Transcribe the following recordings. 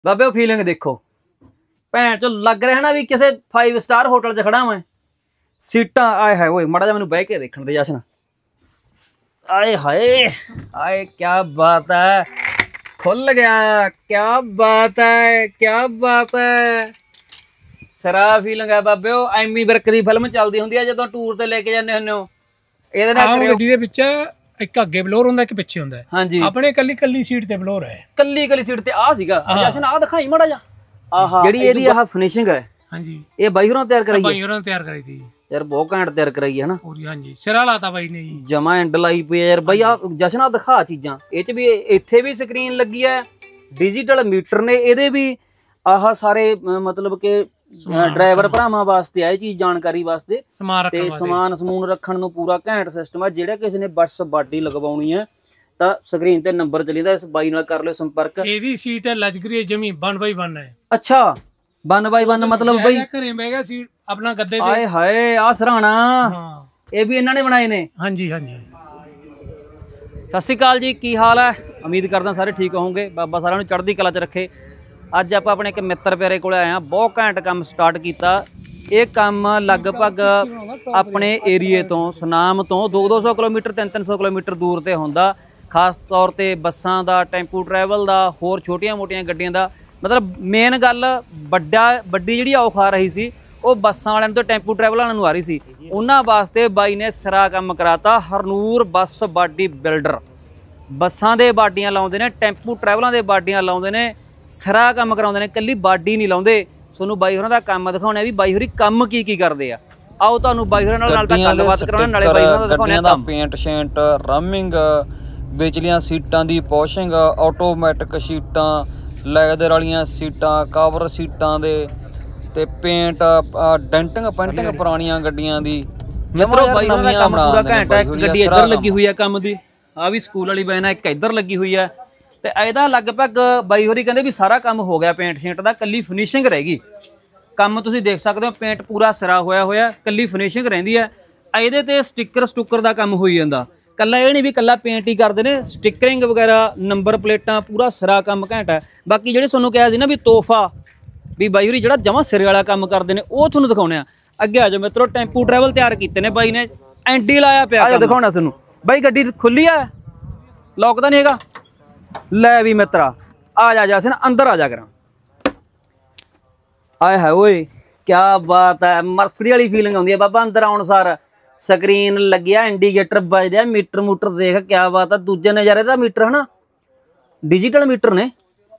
बाबे वो फीलिंग देखो भैन चो लग रहा है ना भी किसी 5 स्टार होटल च खड़ा मैं सीटां आए हाय ओए माड़ा जा मैनू बह के देखण दे जशन आए हाय आए क्या बात है खुल गया क्या बात है क्या बात है सरा फीलिंग है बाबे वो एमी विर्क दी फिल्म चलदी हुंदी है जदों टूर ते लेके जांदे हुंदे हो ਇਹਦੇ ਨਾਲ ਆਮ ਗੱਡੀ ਦੇ ਵਿੱਚ ਇੱਕ ਅੱਗੇ ਬਲੋਰ ਹੁੰਦਾ ਇੱਕ ਪਿੱਛੇ ਹੁੰਦਾ ਹਾਂਜੀ ਆਪਣੇ ਕੱਲੀ ਸੀਟ ਤੇ ਬਲੋਰ ਹੈ ਕੱਲੀ ਸੀਟ ਤੇ ਆ ਸੀਗਾ ਜਸ਼ਨ ਆ ਦਿਖਾਈ ਮਾੜਾ ਜਾ ਆਹਾ ਜਿਹੜੀ ਇਹਦੀ ਆਹ ਫਿਨਿਸ਼ਿੰਗ ਹੈ ਹਾਂਜੀ ਇਹ ਬਾਈ ਹੋਰਾਂ ਤਿਆਰ ਕਰਾਈ ਹੈ ਬਾਈ ਹੋਰਾਂ ਤਿਆਰ ਕਰਾਈ ਸੀ ਯਾਰ ਬਹੁਤ ਘੈਂਟ ਤਿਆਰ ਕਰਾਈ ਹੈ ਨਾ ਪੂਰੀ ਹਾਂਜੀ ਸਿਰਾ ਲਾਤਾ ਬਾਈ ਨੇ ਜੀ ਜਮਾ ਐਂਡ ਲਾਈ ਪਈ ਯਾਰ ਬਾਈ ਆ ਜਸ਼ਨ ਆ ਦਿਖਾ ਚੀਜ਼ਾਂ ਇਹ ਚ ਵੀ ਇੱਥੇ ਵੀ ਸਕਰੀਨ ਲੱਗੀ ਹੈ ਡਿਜੀਟਲ ਮੀਟਰ ਨੇ ਇਹਦੇ ਵੀ ਆਹ ਸਾਰੇ ਮਤਲਬ ਕਿ ड्राइवर भरावां वास्ते है चीज जानकारी वास्ते ते समान समून रखण नूं पूरा घैंट सिस्टम है जेड़ा किसी ने बस बाडी लगवाउणी है तां स्क्रीन ते नंबर चलीदा इस बाई नाल कर लिओ संपर्क एदी सीट है लग्जरी जमी 1/1 है अच्छा 1/1 मतलब बई घरे बह गया सीट अपना गद्दे ते आए हाय आ सराहना हां ये भी इन्हां ने बनाए ने हां जी सत श्री अकाल जी की हाल है उम्मीद करदा सारे ठीक होवोगे बाबा सारिआं नूं चढ़दी कला च रखे ਅੱਜ ਆਪਾਂ ਆਪਣੇ ਇੱਕ ਮਿੱਤਰ ਪਿਆਰੇ ਕੋਲ ਆਏ ਆ ਬਹੁਤ ਘੈਂਟ ਕੰਮ ਸਟਾਰਟ ਕੀਤਾ ਇਹ ਕੰਮ ਲਗਭਗ ਆਪਣੇ ਏਰੀਏ ਤੋਂ ਸੁਨਾਮ ਤੋਂ 200 ਕਿਲੋਮੀਟਰ 300 ਕਿਲੋਮੀਟਰ ਦੂਰ ਤੇ ਹੁੰਦਾ ਖਾਸ ਤੌਰ ਤੇ ਬੱਸਾਂ ਦਾ ਟੈਂਪੂ ਟਰੈਵਲ ਦਾ ਹੋਰ ਛੋਟੀਆਂ-ਮੋਟੀਆਂ ਗੱਡੀਆਂ ਦਾ ਮਤਲਬ ਮੇਨ ਗੱਲ ਵੱਡੀ ਜਿਹੜੀ ਔਖ ਆ ਰਹੀ ਸੀ ਉਹ ਬੱਸਾਂ ਵਾਲਿਆਂ ਤੋਂ ਟੈਂਪੂ ਟਰੈਵਲ ਵਾਲਿਆਂ ਨੂੰ ਆ ਰਹੀ ਸੀ ਉਹਨਾਂ ਵਾਸਤੇ ਬਾਈ ਨੇ ਸਿਰਾ ਕੰਮ ਕਰਾਤਾ ਹਰਨੂਰ ਬੱਸ ਬਾਡੀ ਬਿਲਡਰ ਬੱਸਾਂ ਦੇ ਬਾਡੀਆਂ ਲਾਉਂਦੇ ਨੇ ਟੈਂਪੂ ਟਰੈਵਲਾਂ ਦੇ ਬਾਡੀਆਂ ਲਾਉਂਦੇ ਨੇ सरा काम कराउंदे ने कल्ली बाडी नहीं लाउंदे सोनू बाई होरां दा काम दिखाउणे भी बाई होरी काम की करदे आ आओ तुहानू बाई होरां नाल तां गलबात कराउणे नाले बाई होरां दा दिखाउणे दा पेंट शेंट रमिंग विचलियां सीटां दी पॉशिंग ऑटोमैटिक सीटां लैदर वालियां सीटां कवर सीटां दे ते पेंट डेंटिंग पेंटिंग पुरानियां गड्डियां दी मित्रो बाई होरां दा काम पूरा घंटा एक गड्डी इधर लगी हुई है काम दी आ भी स्कूल वाली वैन है एक इधर लगी हुई है ਤੇ ਇਹਦਾ ਲਗਭਗ ਬਾਈ ਹੋਰੀ ਕਹਿੰਦੇ ਵੀ ਸਾਰਾ ਕੰਮ ਹੋ ਗਿਆ ਪੇਂਟ ਸ਼ੇਂਟ ਦਾ ਕੱਲੀ ਫਿਨਿਸ਼ਿੰਗ ਰਹਿ ਗਈ ਕੰਮ ਤੁਸੀਂ ਦੇਖ ਸਕਦੇ ਹੋ ਪੇਂਟ ਪੂਰਾ ਸਿਰਾ ਹੋਇਆ ਕੱਲੀ ਫਿਨਿਸ਼ਿੰਗ ਰਹਿੰਦੀ ਹੈ ਇਹਦੇ ਤੇ ਸਟicker ਦਾ ਕੰਮ ਹੋਈ ਜਾਂਦਾ ਕੱਲਾ ਇਹ ਨਹੀਂ ਵੀ ਕੱਲਾ ਪੇਂਟ ਹੀ ਕਰਦੇ ਨੇ ਸਟਿਕਰਿੰਗ ਵਗੈਰਾ ਨੰਬਰ ਪਲੇਟਾਂ ਪੂਰਾ ਸਿਰਾ ਕੰਮ ਘੈਂਟ ਹੈ ਬਾਕੀ ਜਿਹੜੇ ਤੁਹਾਨੂੰ ਕਿਹਾ ਸੀ ਨਾ ਵੀ ਤੋਹਫਾ ਵੀ ਬਾਈ ਹੋਰੀ ਜਿਹੜਾ ਜਮਾ ਸਿਰੇ ਵਾਲਾ ਕੰਮ ਕਰਦੇ ਨੇ ਉਹ ਤੁਹਾਨੂੰ ਦਿਖਾਉਣੇ ਆ ਅੱਗੇ ਆ ਜਾਓ ਮਿੱਤਰੋ ਟੈਂਪੂ ਟਰੈਵਲ ਤਿਆਰ ਕੀਤੇ ਨੇ ਬਾਈ ਨੇ ਐਂਟੀ ਲਾਇਆ ਪਿਆ ਆ ਦਿਖਾਉਣਾ ਤੁਹਾਨੂੰ ਬਾਈ ਗੱਡੀ ਖੁੱਲੀ ਆ ਲੌਕ ਤਾਂ ਨਹੀਂ ਹੈਗਾ लै भी मित्रा आ जा सन अंदर आ जा करा आए है ओए क्या बात है मर्सडी वाली फीलिंग आउंदी है बाबा अंदर आउण सार स्क्रीन लग्या इंडीकेटर बजदे मीटर मूटर देख क्या बात है दूजे नज़ारे दा मीटर है ना डिजिटल मीटर ने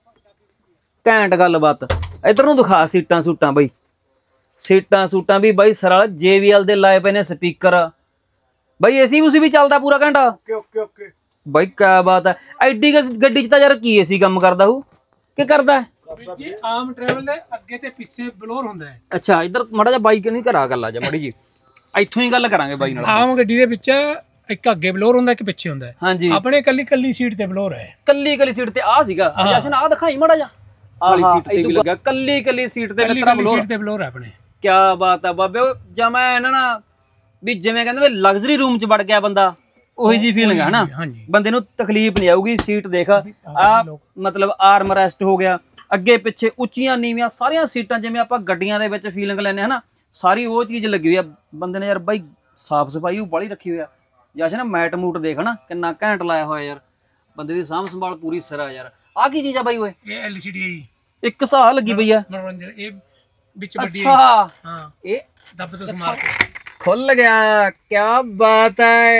घैंट गलबात इधर नूं दिखा सीटां सूटां बई सीटां सूटां भी बई सरा JBL दे लाए पे ने स्पीकर बई AC उसी भी चलदा पूरा घंटा ओके भाई क्या बात है एडी गड्डी च यार की एसी काम करदा हूं कि करदा है जी आम ट्रैवल दे अगे ते पीछे ब्लोर हुंदा है अच्छा इधर माड़ा जा बाइक नहीं करा गल आ जा मड़ी जी इत्थों ही गल करांगे बाई नाल आम गड्डी दे विच एक अगे ब्लोर हुंदा एक पीछे हुंदा है हां जी अपने कल्ली सीट ते ब्लोर है कल्ली सीट ते आ सीगा जैसे आ दिखाई माड़ा जा वाली सीट ते भी लगा कल्ली सीट ते मित्रा ब्लोर है अपने क्या बात है बाबे जमा है ना भी जिवें कहंदे लग्जरी रूम च वड़ गया बंदा ਉਹੀ ਜੀ ਫੀਲਿੰਗ ਹੈ ਨਾ ਬੰਦੇ ਨੂੰ ਤਕਲੀਫ ਨਹੀਂ ਆਊਗੀ ਸੀਟ ਦੇਖ ਆ ਮਤਲਬ ਆਰਮ ਰੈਸਟ ਹੋ ਗਿਆ ਅੱਗੇ ਪਿੱਛੇ ਉੱਚੀਆਂ ਨੀਵੀਆਂ ਸਾਰੀਆਂ ਸੀਟਾਂ ਜਿਵੇਂ ਆਪਾਂ ਗੱਡੀਆਂ ਦੇ ਵਿੱਚ ਫੀਲਿੰਗ ਲੈਨੇ ਹਨਾ ਸਾਰੀ ਉਹ ਚੀਜ਼ ਲੱਗੀ ਹੋਈ ਆ ਬੰਦੇ ਨੇ ਯਾਰ ਬਾਈ ਸਾਫ ਸਫਾਈ ਉਹ ਬਾਲੀ ਰੱਖੀ ਹੋਈ ਆ ਜੈਸੇ ਨਾ ਮੈਟ ਮੂਟ ਦੇਖ ਨਾ ਕਿੰਨਾ ਘੈਂਟ ਲਾਇਆ ਹੋਇਆ ਯਾਰ ਬੰਦੇ ਦੀ ਸਾਂਭ ਸੰਭਾਲ ਪੂਰੀ ਸਿਰਾ ਯਾਰ ਆ ਕੀ ਚੀਜ਼ ਆ ਬਾਈ ਓਏ ਇਹ LCD ਹੈ ਇੱਕ ਸਾਹ ਲੱਗੀ ਪਈ ਆ ਮਨੋਰੰਜਨ ਇਹ ਵਿੱਚ ਵੱਡੀ ਅੱਛਾ ਹਾਂ ਇਹ ਦੱਬ ਤੋਂ ਮਾਰ ਕੇ खुल गया क्या बात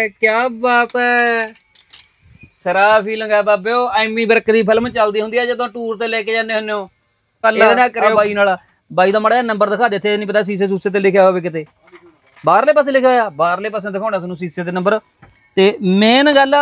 है सरा फीलिंग है बाबे एमी विर्क दी फिल्म चलदी हुंदी है जदों टूर ते लेके जांदे हुंदे हो कल्ला ना करियो बाई नाल बाई दा माड़ा नंबर दिखा दे थे नहीं पता शीशे सूसे ते लिखा होवे किते बाहरले पासे लिखा होया बाहरले पासे दिखाउणा तुहानू शीशे ते नंबर ते मेन गल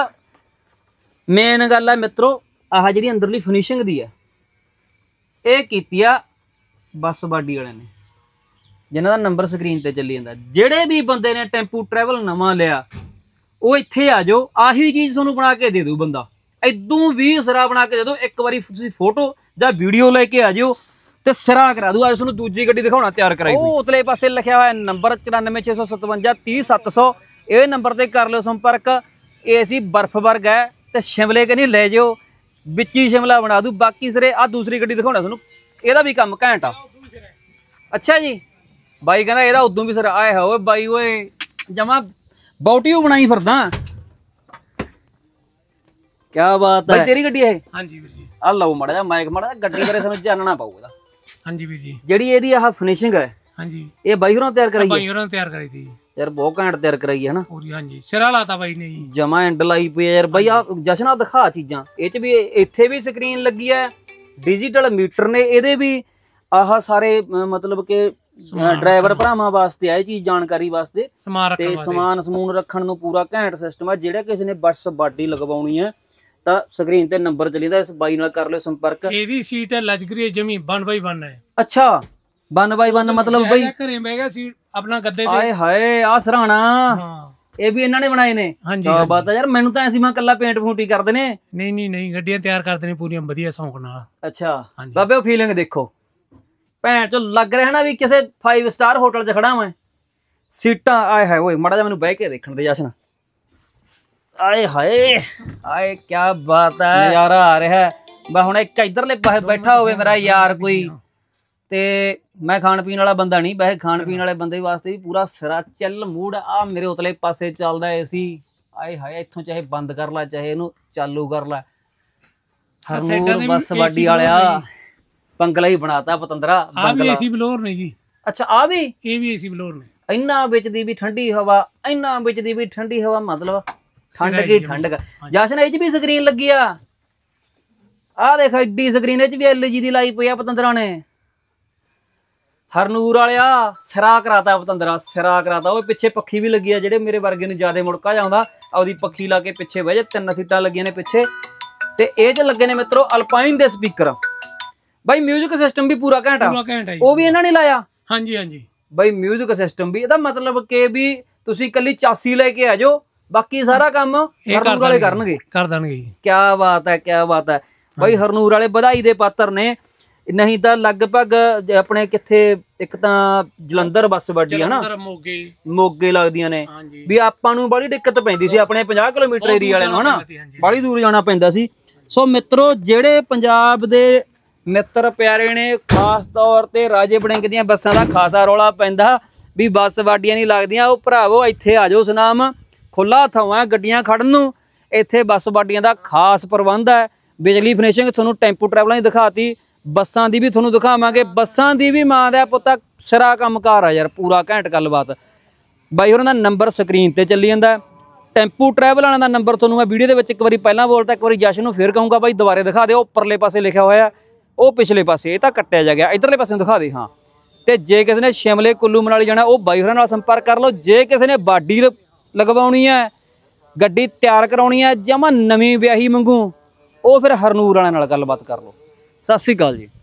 है मित्रो आह जिहड़ी अंदरली फिनिशिंग दी है ਇਹ ਕੀਤੀ ਆ ਬੱਸ ਬਾਡੀ ਵਾਲਿਆਂ ਨੇ जिन्हां दा नंबर स्क्रीन ते चली जांदा जिहड़े भी बंदे ने टैंपू ट्रैवल नवां लिया वो इत्थे आ जाओ आही चीज़ तुहानूं बना के दे दू बंदा इदों भी सिरा बना के दे दो एक बारी तुसीं फोटो जां वीडियो लेके आ जाओ ते सिरा करा दू अज तुहानूं दूजी गड्डी दिखाउणा तैयार कराई वो उतले पासे लिखिया होया नंबर 9465 30 700 ये नंबर ते कर लो संपर्क AC बर्फ वर्ग है ते शिमले कनी ले जाओ ਵਿੱਚ ਹੀ ਸ਼ਿਮਲਾ ਬਣਾ ਦੂ। ਬਾਕੀ ਸਿਰੇ ਆ ਦੂਸਰੀ ਗੱਡੀ ਦਿਖਾਉਣਾ ਤੁਹਾਨੂੰ, ਇਹਦਾ ਵੀ ਕੰਮ ਘੈਂਟ ਆ। ਅੱਛਾ ਜੀ, ਬਾਈ ਕਹਿੰਦਾ ਇਹਦਾ ਉਦੋਂ ਵੀ ਸਿਰ ਆਏ ਹੋਏ ਬਾਈ ਓਏ, ਜਮਾ ਬੌਟੀਓ ਬਣਾਈ ਫਿਰਦਾ। ਕਿਆ ਬਾਤ ਹੈ, ਤੇਰੀ ਗੱਡੀ ਇਹ? ਹਾਂਜੀ ਵੀਰ ਜੀ। ਆ ਲਓ ਮਾੜਾ ਜਿਹਾ ਮਾਈਕ, ਮਾੜਾ ਜਿਹਾ ਗੱਡੀ ਬਾਰੇ ਸਾਨੂੰ ਜਾਣਨਾ ਪਊ ਇਹਦਾ। ਹਾਂਜੀ ਵੀਰ ਜੀ। ਜਿਹੜੀ ਇਹਦੀ ਆਹ ਫਿਨਿਸ਼ਿੰਗ ਹੈ, ਹਾਂਜੀ, ਇਹ ਬਾਈ ਹੋਰਾਂ ਤਿਆਰ ਕਰਾਈ ਹੈ? ਬਾਈ ਹੋਰਾਂ ਤਿਆਰ ਕਰਾਈ ਤੀ ਯਾਰ, ਬਹੁਤ ਘੈਂਟ ਤਿਆਰ ਕਰਾਈ ਹੈ ਨਾ ਪੂਰੀ। ਹਾਂਜੀ, ਸਿਰਾ ਲਾਤਾ ਬਾਈ ਨੇ ਜੀ, ਜਮਾ ਐਂਡ ਲਾਈ ਪਈ ਹੈ ਯਾਰ। ਬਾਈ ਆ ਜਸ਼ਨਾ ਦਿਖਾ ਚੀਜ਼ਾਂ, ਇਹ ਚ ਵੀ ਇੱਥੇ ਵੀ ਸਕਰੀਨ ਲੱਗੀ ਹੈ, ਡਿਜੀਟਲ ਮੀਟਰ ਨੇ ਇਹਦੇ ਵੀ। ਆਹ ਸਾਰੇ ਮਤਲਬ ਕਿ ਡਰਾਈਵਰ ਭਰਾਵਾਂ ਵਾਸਤੇ ਆ ਇਹ ਚੀਜ਼, ਜਾਣਕਾਰੀ ਵਾਸਤੇ ਤੇ ਸਮਾਨ ਸਮੂਨ ਰੱਖਣ ਨੂੰ ਪੂਰਾ ਘੈਂਟ ਸਿਸਟਮ ਹੈ। ਜਿਹੜਾ ਕਿਸੇ ਨੇ ਬੱਸ ਬਾਡੀ ਲਗਵਾਉਣੀ ਹੈ ਤਾਂ ਸਕਰੀਨ ਤੇ ਨੰਬਰ ਚੱਲੀਦਾ, ਇਸ ਬਾਈ ਨਾਲ ਕਰ ਲਿਓ ਸੰਪਰਕ। ਇਹਦੀ ਸੀਟ ਹੈ ਲਜਗਰੀ ਜਮੀ 1/1 ਹੈ। ਅੱਛਾ, 1/1 ਮਤਲਬ ਬਾਈ ਘਰੇ ਬਹਿ ਗਿਆ ਸੀਟ ਆਪਣਾ ਗੱਦੇ ਤੇ। ਆਏ ਹਾਏ, ਆ ਸਰਾਣਾ ਹਾਂ, ਇਹ ਵੀ ਇਹਨਾਂ ਨੇ ਬਣਾਏ ਨੇ? ਹਾਂਜੀ, ਕੀ ਬਾਤ ਹੈ ਯਾਰ, ਮੈਨੂੰ ਤਾਂ ਐਸੀ ਮੈਂ ਕੱਲਾ ਪੇਂਟ ਫੂਟੀ ਕਰਦੇ ਨੇ। ਨਹੀਂ ਗੱਡੀਆਂ ਤਿਆਰ ਕਰਦੇ ਨੇ ਪੂਰੀਆਂ ਵਧੀਆ ਸ਼ੌਂਕ ਨਾਲ। ਅੱਛਾ ਬਾਬੇ, ਉਹ ਫੀਲਿੰਗ ਦੇਖੋ, ਭੈਣ ਚੋ ਲੱਗ ਰਿਹਾ ਨਾ ਵੀ ਕਿਸੇ 5 ਸਟਾਰ ਹੋਟਲ 'ਚ ਖੜਾ ਮੈਂ। ਸੀਟਾਂ ਆਏ ਹਾਏ ਓਏ, ਮਾੜਾ ਜਿਹਾ ਮੈਨੂੰ ਬਹਿ ਕੇ ਦੇਖਣ ਦੇ ਜਸ਼ਨ। ਆਏ ਹਾਏ ਆਏ, ਕਿਆ ਬਾਤ ਹੈ, ਨਜ਼ਾਰਾ ਆ ਰਿਹਾ। ਮੈਂ ਹੁਣ ਇੱਕ ਇਧਰਲੇ ਪਾਸੇ ਬੈਠਾ ਹੋਵੇ ਮੇਰਾ ਯਾਰ ਕੋਈ, ਤੇ ਮੈਂ ਖਾਣ ਪੀਣ ਵਾਲਾ ਬੰਦਾ ਨਹੀਂ, ਵੈਸੇ ਖਾਣ ਪੀਣ ਵਾਲੇ ਬੰਦੇ ਵਾਸਤੇ ਵੀ ਪੂਰਾ ਸਿਰਾ ਚੱਲ ਮੂਡ ਆ। ਮੇਰੇ ਉਤਲੇ ਪਾਸੇ ਚੱਲਦਾ ਏਸੀ। ਆਏ ਹਾਏ, ਇੱਥੋਂ ਚਾਹੇ ਬੰਦ ਕਰ ਲੈ ਚਾਹੇ ਇਹਨੂੰ ਚਾਲੂ ਕਰ ਲੈ। ਹਰਨੂਰ ਬੱਸ ਵਾਡੀ ਵਾਲਿਆ ਬੰਗਲਾ ਹੀ ਬਣਾਤਾ ਪਤੰਦਰਾ। ਆ ਵੀ ਏਸੀ ਬਲੋਰ ਨੇ ਜੀ। ਅੱਛਾ, ਆ ਵੀ? ਇਹ ਵੀ ਏਸੀ ਬਲੋਰ ਨੇ। ਇੰਨਾ ਵਿੱਚ ਦੀ ਵੀ ਠੰਡੀ ਹਵਾ, ਇੰਨਾ ਵਿੱਚ ਦੀ ਵੀ ਠੰਡੀ ਹਵਾ, ਮਤਲਬ ਠੰਡ ਕੀ ਠੰਡ। ਜਸ਼ਨ, ਇਹ 'ਚ ਵੀ ਸਕਰੀਨ ਲੱਗੀ ਆ? ਆਹ ਦੇਖ, ਐਡੀ ਸਕਰੀਨ, ਇਹ 'ਚ ਵੀ LG ਦੀ ਲਾਈ ਪਈ ਆ ਪਤੰਦਰਾ ਨੇ। ਹਰਨੂਰ ਵਾਲਿਆ ਸਿਰਾ ਕਰਾਤਾ ਪਤੰਦਰਾ, ਸਿਰਾ ਕਰਾਤਾ। ਉਹ ਪਿੱਛੇ ਪੱਖੀ ਵੀ ਲੱਗੀ ਆ, ਜਿਹੜੇ ਮੇਰੇ ਵਰਗੇ ਨੂੰ ਜ਼ਿਆਦਾ ਮੁੜਕਾ ਜਾਂਦਾ ਉਹਦੀ ਪੱਖੀ ਲਾ ਕੇ ਪਿੱਛੇ ਬਹਿ ਜਾ। 3 ਸੀਟਾਂ ਲੱਗੀਆਂ ਨੇ ਪਿੱਛੇ, ਤੇ ਇਹ 'ਚ ਲੱਗੇ ਨੇ ਮਿੱਤਰੋ ਅਲਪਾਈਨ ਦੇ ਸਪੀਕਰ। ਬਾਈ ਮਿਊਜ਼ਿਕ ਸਿਸਟਮ ਵੀ ਪੂਰਾ ਘੈਂਟ ਆ, ਉਹ ਵੀ ਇਹਨਾਂ ਨੇ ਲਾਇਆ? ਹਾਂਜੀ ਬਾਈ, ਮਿਊਜ਼ਿਕ ਸਿਸਟਮ ਵੀ। ਇਹਦਾ ਮਤਲਬ ਕਿ ਵੀ ਤੁਸੀਂ ਕੱਲੀ ਚਾਸੀ ਲੈ ਕੇ ਆ ਜਾਓ, ਬਾਕੀ ਸਾਰਾ ਕੰਮ ਹਰਨੂਰ ਵਾਲੇ ਕਰਨਗੇ, ਕਰ ਦੇਣਗੇ ਜੀ। ਕਿਆ ਬਾਤ ਹੈ, ਕਿਆ ਬਾਤ ਹੈ ਬਾਈ। ਹਰਨੂਰ ਵਾਲੇ ਵਧਾਈ ਦੇ ਪਾਤਰ ਨੇ। ਨਹੀਂ ਤਾਂ ਲਗਭਗ ਆਪਣੇ ਕਿੱਥੇ, ਇੱਕ ਤਾਂ ਜਲੰਧਰ ਬੱਸ ਵੱਡੀ ਹੈ ਨਾ, ਮੋਗੇ ਲੱਗਦੀਆਂ ਨੇ ਵੀ। ਆਪਾਂ ਨੂੰ ਬੜੀ ਦਿੱਕਤ ਪੈਂਦੀ ਸੀ ਆਪਣੇ 50 ਕਿਲੋਮੀਟਰ ਏਰੀਆ ਵਾਲਿਆਂ ਨੂੰ, ਹਨਾ, ਬੜੀ ਦੂਰ ਜਾਣਾ ਪੈਂਦਾ ਸੀ। ਸੋ ਮਿੱਤਰੋ, ਜਿਹੜੇ ਪੰਜਾਬ ਦੇ ਮਿੱਤਰ ਪਿਆਰੇ ਨੇ, ਖਾਸ ਤੌਰ ਤੇ ਰਾਜੇ ਵੜਿੰਗ ਦੀਆਂ ਬੱਸਾਂ ਦਾ ਖਾਸਾ ਰੌਲਾ ਪੈਂਦਾ ਵੀ ਬੱਸ ਵਾਡੀਆਂ ਨਹੀਂ ਲੱਗਦੀਆਂ, ਉਹ ਭਰਾਵੋ ਇੱਥੇ ਆ ਜਾਓ। ਸੁਨਾਮ ਖੁੱਲਾ ਥਾਂ ਗੱਡੀਆਂ ਖੜਨ ਨੂੰ, ਇੱਥੇ ਬੱਸ ਵਾਡੀਆਂ ਦਾ ਖਾਸ ਪ੍ਰਬੰਧ ਹੈ। ਬਿਜਲੀ ਫਿਨਿਸ਼ਿੰਗ ਤੁਹਾਨੂੰ ਟੈਂਪੂ ਟਰੈਵਲਾਂ ਦੀ ਦਿਖਾਤੀ, ਬੱਸਾਂ ਦੀ ਵੀ ਤੁਹਾਨੂੰ ਦਿਖਾਵਾਂਗੇ। ਬੱਸਾਂ ਦੀ ਵੀ ਮਾਂ ਦਾ ਪੁੱਤਾ ਸਿਰਾ ਕੰਮਕਾਰ ਆ ਯਾਰ, ਪੂਰਾ ਘੈਂਟ ਗੱਲਬਾਤ। ਬਾਈ ਹੋਰਾਂ ਦਾ ਨੰਬਰ ਸਕਰੀਨ ਤੇ ਚੱਲੀ ਜਾਂਦਾ। ਟੈਂਪੂ ਟਰੈਵਲ ਵਾਲਿਆਂ ਦਾ ਨੰਬਰ ਤੁਹਾਨੂੰ ਮੈਂ ਵੀਡੀਓ ਦੇ ਵਿੱਚ ਇੱਕ ਵਾਰੀ ਪਹਿਲਾਂ ਬੋਲਤਾ, ਇੱਕ ਵਾਰੀ ਜਸ਼ਨ ਨੂੰ ਫੇਰ ਕਹੂੰਗਾ ਬਾਈ ਦੁਬਾਰੇ ਦਿਖਾ ਦਿਓ। ਉੱਪਰਲੇ ਪਾਸੇ ਲਿਖਿਆ ਹੋਇਆ, ਉਹ ਪਿਛਲੇ ਪਾਸੇ, ਇਹ ਤਾਂ ਕੱਟਿਆ ਜਾ ਗਿਆ, ਇੱਧਰਲੇ ਪਾਸੇ ਨੂੰ ਦਿਖਾ ਦੇ। ਹਾਂ, ਤੇ ਜੇ ਕਿਸੇ ਨੇ ਸ਼ਿਮਲੇ ਕੁੱਲੂ ਮਨਾਲੀ ਜਾਣਾ, ਉਹ ਬਾਈ ਹੋਰਾਂ ਨਾਲ ਸੰਪਰਕ ਕਰ ਲਓ। ਜੇ ਕਿਸੇ ਨੇ ਬਾਡੀ ਲਗਵਾਉਣੀ ਹੈ, ਗੱਡੀ ਤਿਆਰ ਕਰਾਉਣੀ ਹੈ, ਜਮਾਂ ਨਵੀਂ ਵਿਆਹੀ ਵਾਂਗੂ, ਉਹ ਫਿਰ ਹਰਨੂਰ ਵਾਲਿਆਂ ਨਾਲ ਗੱਲਬਾਤ ਕਰ ਲਓ। ਸਤਿ ਸ਼੍ਰੀ ਅਕਾਲ ਜੀ।